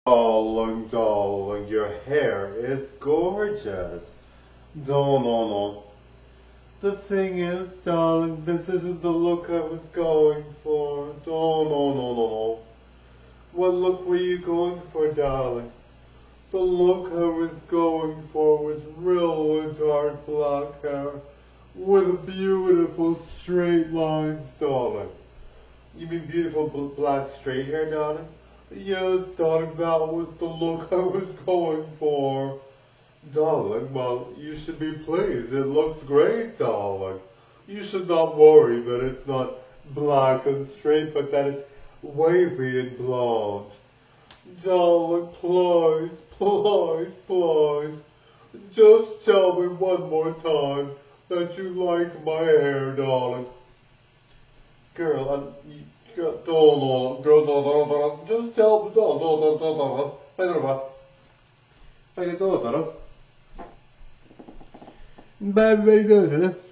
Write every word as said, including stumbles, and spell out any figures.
Darling, darling, your hair is gorgeous. No, no, no. The thing is, darling, this isn't the look I was going for. No, no, no, no, no. What look were you going for, darling? The look I was going for was real dark black hair with beautiful straight lines, darling. You mean beautiful black straight hair, darling? Yes, darling, that was the look I was going for. Darling, well, you should be pleased. It looks great, darling. You should not worry that it's not black and straight, but that it's wavy and blonde. Darling, please, please, please, just tell me one more time that you like my hair, darling. Girl, I'm... Girl, no, no, girl, no, no, no, just tell me, no, no, no, no, no, no, no, no, no, no, no, no, very good, isn't it?